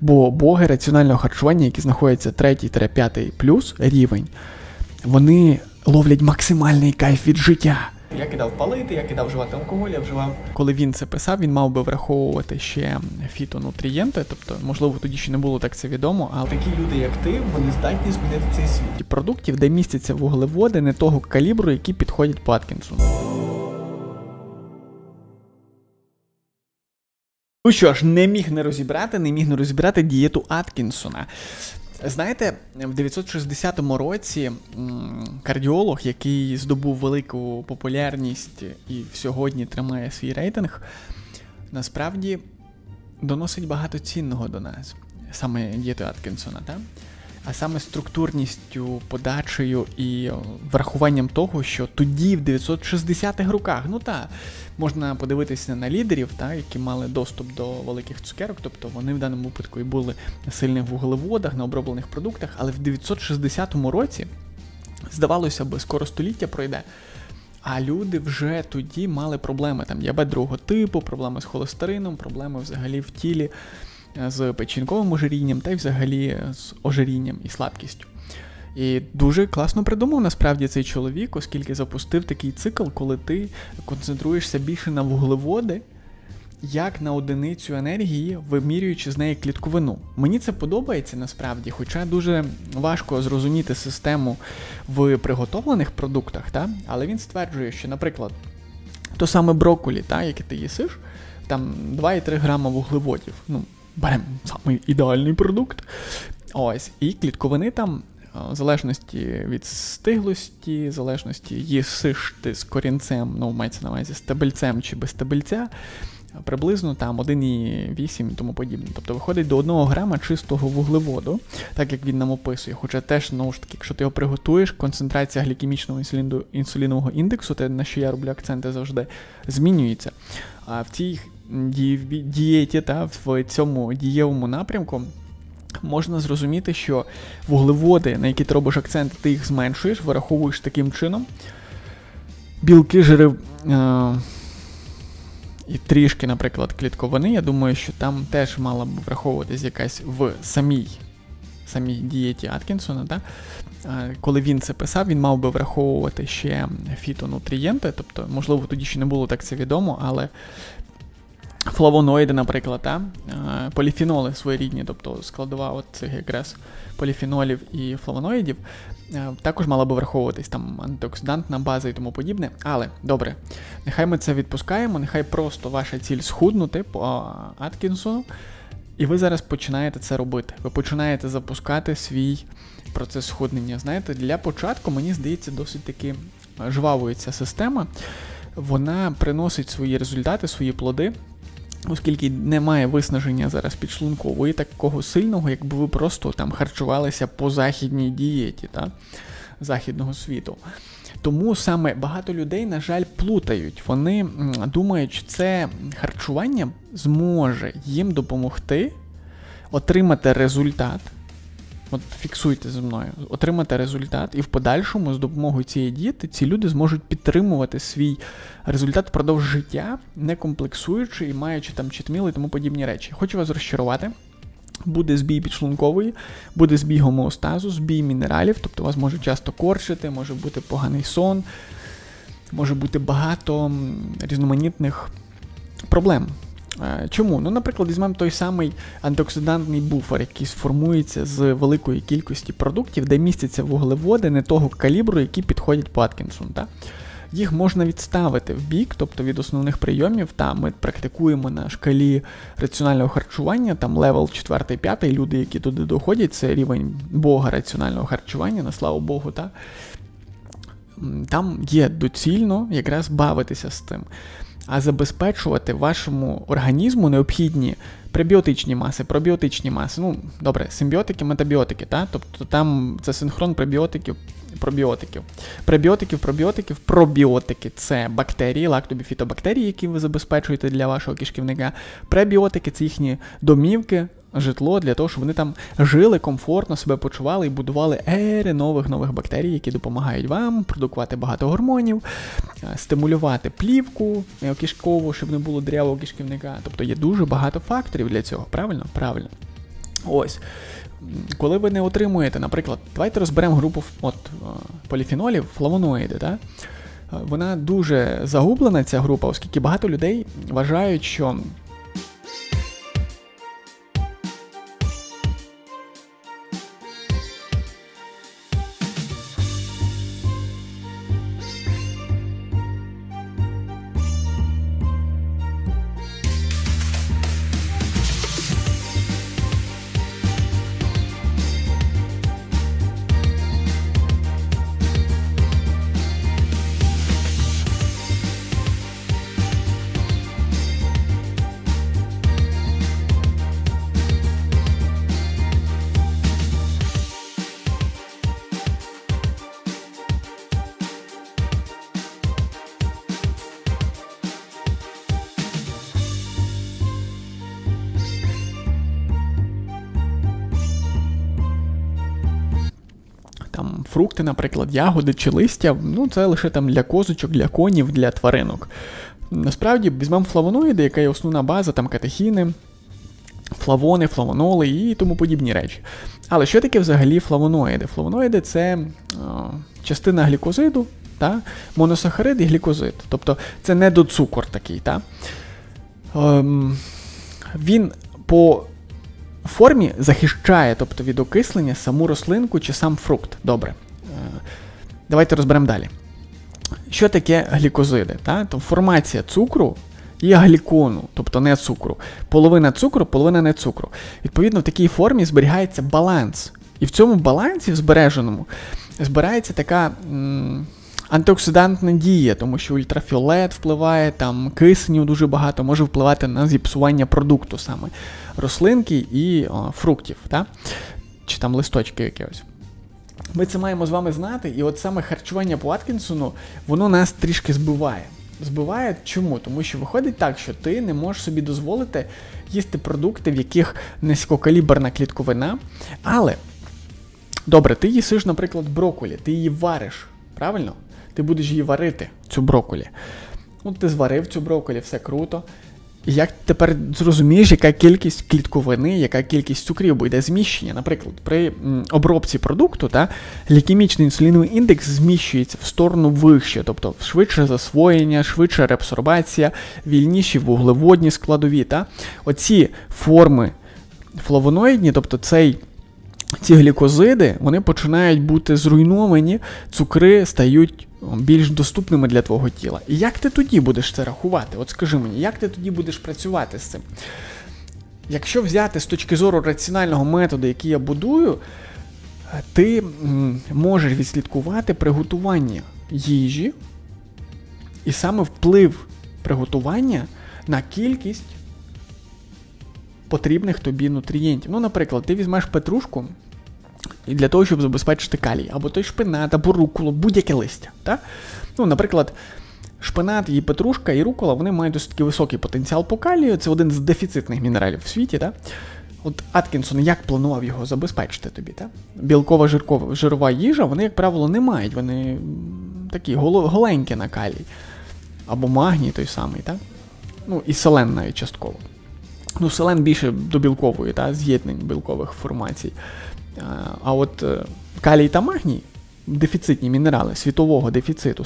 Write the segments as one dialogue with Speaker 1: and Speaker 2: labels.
Speaker 1: Бо боги раціонального харчування, які знаходяться 3-5 плюс рівень, вони ловлять максимальний кайф від життя. Я кидав палити, я кидав вживати алкоголь, я вживав. Коли він це писав, він мав би враховувати ще фітонутрієнти, тобто, можливо, тоді ще не було так це відомо, але такі люди, як ти, вони здатні змінити цей світ. Продуктів, де містяться вуглеводи не того калібру, які підходять по Аткінсону. Ну що ж, не міг не розібрати дієту Аткінсона. Знаєте, в 960 році кардіолог, який здобув велику популярність і сьогодні тримає свій рейтинг, насправді доносить багато цінного до нас, саме дієти Аткінсона, так? А саме структурністю, подачею і врахуванням того, що тоді, в 960-х роках, можна подивитися на лідерів, які мали доступ до великих цукерок, тобто вони в даному випадку і були на сильних вуглеводах, на оброблених продуктах, але в 960 році, здавалося б, скоро століття пройде, а люди вже тоді мали проблеми, діабет другого типу, проблеми з холестерином, проблеми взагалі в тілі, з печінковим ожирінням та й взагалі з ожирінням і слабкістю. І дуже класно придумав насправді цей чоловік, оскільки запустив такий цикл, коли ти концентруєшся більше на вуглеводи, як на одиницю енергії, вимірюючи з неї клітковину. Мені це подобається насправді, хоча дуже важко зрозуміти систему в приготовлених продуктах, але він стверджує, що, наприклад, то саме брокколі, яке ти їсиш, там 2,3 грама вуглеводів. Беремо самий ідеальний продукт. І клітковини там, в залежності від стиглості, в залежності їсиш ти з корінцем, мається на увазі стебельцем чи без стебельця, приблизно 1,8 і тому подібне. Тобто виходить до 1 грама чистого вуглеводу, так як він нам описує. Хоча теж, знову ж таки, якщо ти його приготуєш, концентрація глікемічного інсулінового індексу, те, на що я роблю акценти завжди, змінюється. А в цій дієті, в цьому дієвому напрямку, можна зрозуміти, що вуглеводи, на які ти робиш акцент, ти їх зменшуєш, вираховуєш таким чином. Білки, жири і трішки, наприклад, клітковини, я думаю, що там теж мала б враховуватись якась в самій дієті Аткінсона, Коли він це писав, він мав би враховувати ще фітонутрієнти, тобто, можливо, тоді ще не було так це відомо, але флавоноїди, наприклад, поліфеноли своєрідні, тобто складова цих якраз поліфенолів і флавоноїдів, також мала би враховуватись, антиоксидантна база і тому подібне. Але, добре, нехай ми це відпускаємо, нехай просто ваша ціль схуднути по Аткінсону, і ви зараз починаєте це робити. Ви починаєте запускати свій процес схуднення. Знаєте, для початку, мені здається, досить таки жвавою ця система. Вона приносить свої результати, свої плоди, оскільки немає виснаження зараз підшлункової такого сильного, якби ви просто харчувалися по західній дієті, західного світу. Тому саме багато людей, на жаль, плутають. Вони думають, що це харчування зможе їм допомогти отримати результат. От фіксуйте зі мною. Отримати результат, і в подальшому з допомогою цієї дієти ці люди зможуть підтримувати свій результат впродовж життя, не комплексуючи і маючи читміли і тому подібні речі. Хочу вас розчарувати. Буде збій підшлункової, буде збій гомеостазу, збій мінералів, тобто вас може часто корчити, може бути поганий сон, може бути багато різноманітних проблем. Чому? Наприклад, візьмемо той самий антиоксидантний буфер, який сформується з великої кількості продуктів, де містяться вуглеводи не того калібру, які підходять по Аткінсону. Їх можна відставити в бік, тобто від основних прийомів. Ми практикуємо на шкалі раціонального харчування, левел 4-5, люди, які туди доходять, це рівень Бога раціонального харчування, на славу Богу, Там є доцільно якраз бавитися з тим. А забезпечувати вашому організму необхідні пребіотичні маси, пробіотичні маси. Добре, симбіотики, метабіотики, тобто там це синхрон пребіотиків, пробіотиків. Пробіотики – це бактерії, лактобіфітобактерії, які ви забезпечуєте для вашого кишківника. Пребіотики – це їхні домівки, житло для того, щоб вони там жили, комфортно себе почували і будували ери нових бактерій, які допомагають вам продукувати багато гормонів, стимулювати плівку кишкову, щоб не було дирявого кишківника. Тобто є дуже багато факторів для цього, правильно? Правильно. Ось. Коли ви не отримуєте, наприклад, давайте розберемо групу поліфенолів, флавоноїди, да? Вона дуже загублена, ця група, оскільки багато людей вважають, що там фрукти, наприклад, ягоди чи листя, ну це лише там для козочок, для конів, для тваринок. Насправді, візьмемо флавоноїди, яка є основна база, там катехіни, флавони, флавоноли і тому подібні речі. Але що таке взагалі флавоноїди? Флавоноїди – це частина глікозиду, та? Моносахарид і глікозид. Тобто це недоцукор такий. Та? Він по формі захищає, тобто від окислення, саму рослинку чи сам фрукт. Добре. Давайте розберемо далі. Що таке глікозиди? Та? То формація цукру і глікону, тобто не цукру. Половина цукру, половина не цукру. Відповідно, в такій формі зберігається баланс. І в цьому балансі, в збереженому, збирається така антиоксидантна дія, тому що ультрафіолет впливає, там кисню дуже багато, може впливати на зіпсування продукту саме рослинки і фруктів, та? Чи там листочки якихось. Ми це маємо з вами знати, і от саме харчування по Аткінсону, воно нас трішки збиває. Збиває чому? Тому що виходить так, що ти не можеш собі дозволити їсти продукти, в яких низькокаліберна клітковина, але, добре, ти їсиш, наприклад, брокколі, ти її вариш, правильно? Ти будеш її варити, цю брокколі. Ну, ти зварив цю брокколі, все круто. І як тепер зрозумієш, яка кількість клітковини, яка кількість цукрів, бо йде зміщення. Наприклад, при обробці продукту глікемічний інсуліновий індекс зміщується в сторону вище, тобто швидше засвоєння, швидша реабсорбація, вільніші вуглеводні складові. Оці форми флавоноїдні, тобто ці глікозиди, вони починають бути зруйновані, цукри стають більш доступними для твого тіла. І як ти тоді будеш це рахувати? От скажи мені, як ти тоді будеш працювати з цим? Якщо взяти з точки зору раціонального методу, який я будую, ти можеш відслідкувати приготування їжі і саме вплив приготування на кількість потрібних тобі нутрієнтів. Ну, наприклад, ти візьмеш петрушку і для того, щоб забезпечити калій, або той шпинат, або руколу, будь-яке листя. Так? Ну, наприклад, шпинат, і петрушка, і рукола, вони мають досить високий потенціал по калію, це один з дефіцитних мінералів в світі. Так? От Аткінсон як планував його забезпечити тобі? Так? Білкова, жирова їжа, вони, як правило, не мають, вони такі голенькі на калій. Або магній той самий, так? Ну, і селен навіть частково. Ну, селен більше до білкової, з'єднань білкових формацій. А от калій та магній, дефіцитні мінерали, світового дефіциту,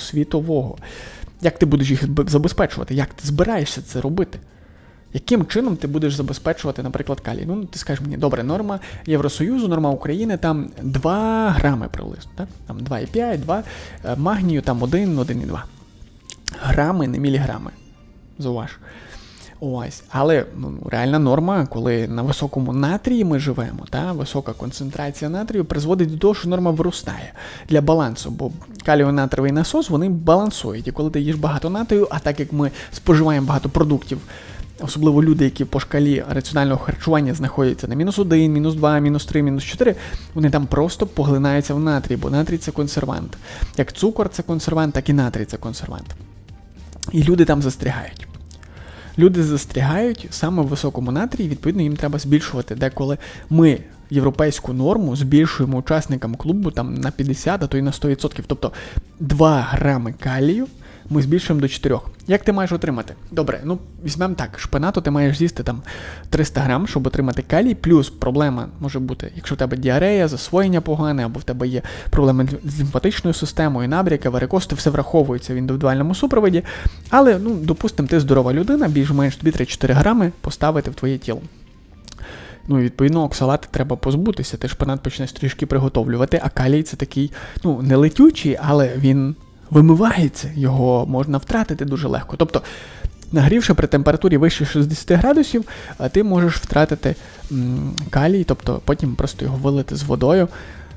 Speaker 1: як ти будеш їх забезпечувати? Як ти збираєшся це робити? Яким чином ти будеш забезпечувати, наприклад, калій? Ну, ти скажеш мені, добре, норма Євросоюзу, норма України, там 2 грами приблизно, так? Там 2,5, 2, магнію там 1, 1,2. Грами, не міліграми. Зауваж. Ось. Але реальна норма, коли на високому натрії ми живемо, висока концентрація натрію призводить до того, що норма виростає для балансу, бо каліонатриєвий насос, вони балансують. І коли ти їш багато натрію, а так як ми споживаємо багато продуктів, особливо люди, які по шкалі раціонального харчування знаходяться на -1, -2, -3, -4, вони там просто поглинаються в натрій, бо натрій – це консервант. Як цукор – це консервант, так і натрій – це консервант. І люди там застрягають. Люди застрягають саме в високому натрії, відповідно, їм треба збільшувати. Деколи ми європейську норму збільшуємо учасникам клубу там на 50, а то й на 100%. Тобто 2 грами калію ми збільшуємо до 4. Як ти маєш отримати? Добре, візьмемо так, шпинату ти маєш з'їсти там 300 грам, щоб отримати калій, плюс проблема може бути, якщо в тебе діарея, засвоєння погане, або в тебе є проблеми з лімфатичною системою, набряки, варикоз, це все враховується в індивідуальному супроводі, але, допустимо, ти здорова людина, більш-менш тобі 3-4 грами поставити в твоє тіло. І відповідно, оксалати треба позбутися, ти шпинат почнеш трішки приготовлювати, а калій це такий, не летючий, але він вимивається, його можна втратити дуже легко. Тобто, нагрівши при температурі вище 60 градусів, ти можеш втратити калій, тобто потім просто його вилити з водою,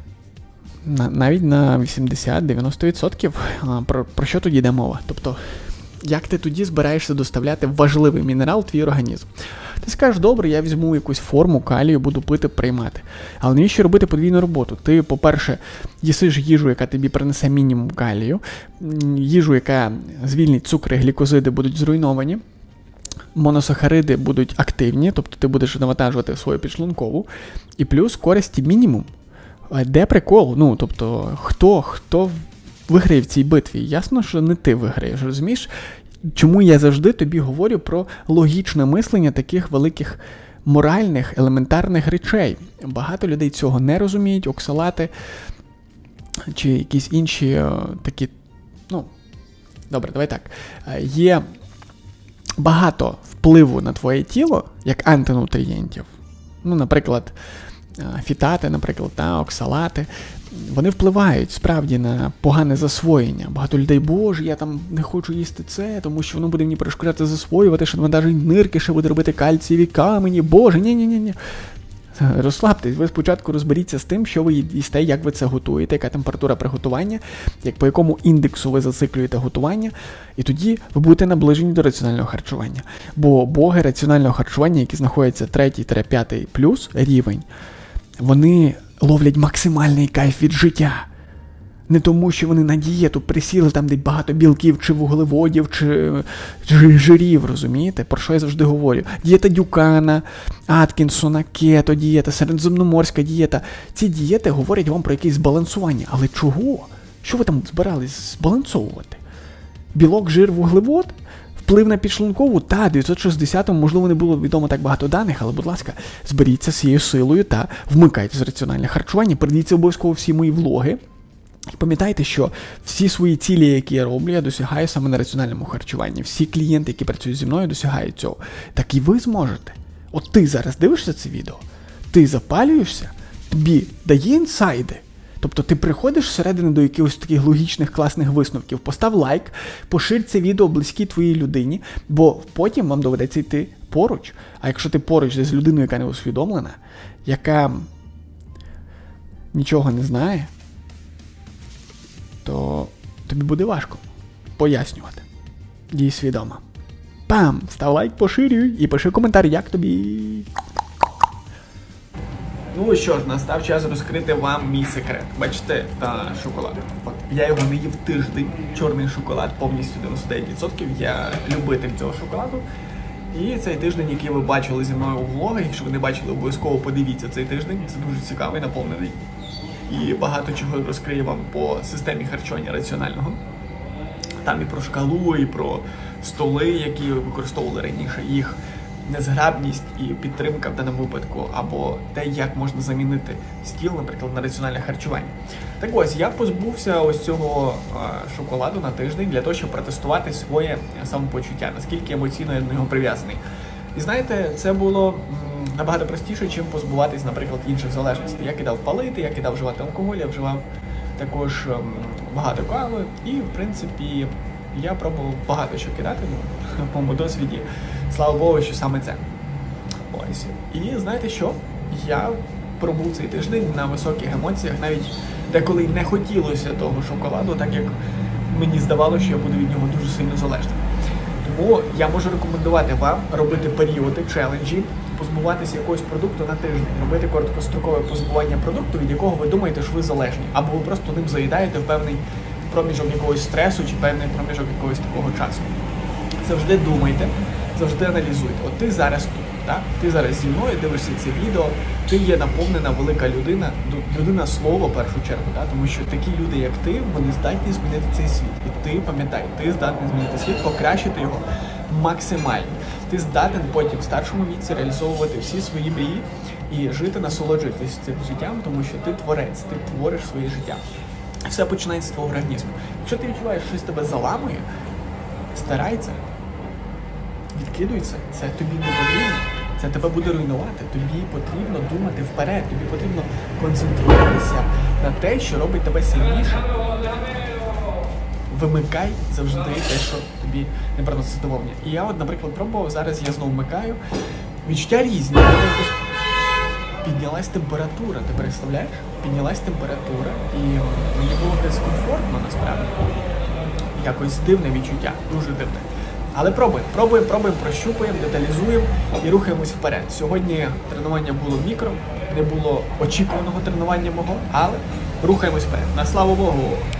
Speaker 1: навіть на 80-90%. Про що тоді йде мова? Тобто, як ти тоді збираєшся доставляти важливий мінерал в твій організм? Ти скажеш, добре, я візьму якусь форму калію, буду пити, приймати. Але навіщо робити подвійну роботу? Ти, по-перше, їсиш їжу, яка тобі принесе мінімум калію, їжу, яка звільнить цукри, глікозиди будуть зруйновані, моносахариди будуть активні, тобто ти будеш навантажувати свою підшлункову, і плюс користі мінімум. Де прикол? Тобто, хто виграє в цій битві? Ясно, що не ти виграєш, розумієш? Чому я завжди тобі говорю про логічне мислення таких великих моральних, елементарних речей. Багато людей цього не розуміють, оксалати чи якісь інші такі, добре, давай так. Є багато впливу на твоє тіло, як антинутрієнтів. Наприклад, фітати, оксалати. Вони впливають, справді, на погане засвоєння. Багато людей, боже, я там не хочу їсти це, тому що воно буде мені перешкоджати засвоювати, що навантажить нирки, що буде робити кальцієві камені, боже, ні. Розслабтесь, ви спочатку розберіться з тим, що ви їсте, як ви це готуєте, яка температура приготування, по якому індексу ви зациклюєте готування, і тоді ви будете наближені до раціонального харчування. Бо боги раціонального харчування, які знаходяться 3-5 плюс рівень, вони ловлять максимальний кайф від життя. Не тому, що вони на дієту присіли там, де багато білків, чи вуглеводів, чи жирів, розумієте? Про що я завжди говорю? Дієта Дюкана, Аткінсона, кето-дієта, середземноморська дієта. Ці дієти говорять вам про якесь збалансування. Але чого? Що ви там збирались збалансовувати? Білок, жир, вуглевод? Вплив на підшлункову? Та, 960-му, можливо, не було відомо так багато даних, але, будь ласка, зберіться цією силою та вмикайте з раціональне харчування, передивіться обов'язково всі мої влоги. І пам'ятайте, що всі свої цілі, які я роблю, я досягаю саме на раціональному харчуванні. Всі клієнти, які працюють зі мною, досягають цього. Так і ви зможете. От ти зараз дивишся це відео, ти запалюєшся, тобі дає інсайди. Тобто ти приходиш всередину до якихось таких логічних, класних висновків, постав лайк, поширь це відео близькій твоїй людині, бо потім вам доведеться йти поруч. А якщо ти поруч з людиною, яка не усвідомлена, яка нічого не знає, то тобі буде важко пояснювати. Дій свідомо. Пам! Став лайк, поширюй і пиши коментар, як тобі. Ну що ж, настав час розкрити вам мій секрет. Бачите, шоколад. Я його не їв тиждень. Чорний шоколад повністю 99%. Я любитель цього шоколаду. І цей тиждень, який ви бачили зі мною у влогах, якщо ви не бачили, обов'язково подивіться цей тиждень. Це дуже цікавий, наповнений. І багато чого розкриє вам по системі харчування раціонального. Там і про шкалу, і про столи, які використовували раніше, їх незграбність і підтримка в даному випадку, або те, як можна замінити стіл, наприклад, на раціональне харчування. Так ось, я позбувся ось цього шоколаду на тиждень для того, щоб протестувати своє самопочуття, наскільки емоційно я до нього прив'язаний. І знаєте, це було набагато простіше, ніж позбуватись, наприклад, інших залежностей. Я кидав палити, я кидав вживати алкоголь, я вживав також багато кави, і, в принципі, я пробував багато що кидати, по моєму досвіді. Слава Богу, що саме це. Ось. І знаєте що? Я пробув цей тиждень на високих емоціях, навіть деколи не хотілося того шоколаду, так як мені здавалося, що я буду від нього дуже сильно залежний. Тому я можу рекомендувати вам робити періоди, челенджі, позбуватися якогось продукту на тиждень, робити короткострокове позбування продукту, від якого ви думаєте, що ви залежні, або ви просто ним заїдаєте в певний проміжок якогось стресу чи певний проміжок якогось такого часу. Завжди думайте, завжди аналізуйте. От ти зараз тут, так? Ти зараз зі мною дивишся це відео, ти є наповнена велика людина, людина слова в першу чергу, так? Тому що такі люди, як ти, вони здатні змінити цей світ. І ти, пам'ятай, ти здатний змінити світ, покращити його максимально. Ти здатен потім в старшому віці реалізовувати всі свої мрії і жити, насолоджуватися цим життям, тому що ти творець, ти твориш своє життя. Все починається з твого організму. Якщо ти відчуваєш, що щось тебе заламує, старайся, відкидуйся, це тобі не потрібно, це тебе буде руйнувати, тобі потрібно думати вперед, тобі потрібно концентруватися на те, що робить тебе сильнішим. Вимикай завжди те, що тобі не приносить задоволення. І я от, наприклад, пробував, зараз я знову вмикаю, відчуття різні. Піднялась температура, ти представляєш? Піднялась температура, і мені було дискомфортно, насправді. Якось дивне відчуття, дуже дивне. Але пробуємо, прощупуємо, деталізуємо і рухаємось вперед. Сьогодні тренування було мікро, не було очікуваного тренування мого, але рухаємось вперед. На славу Богу!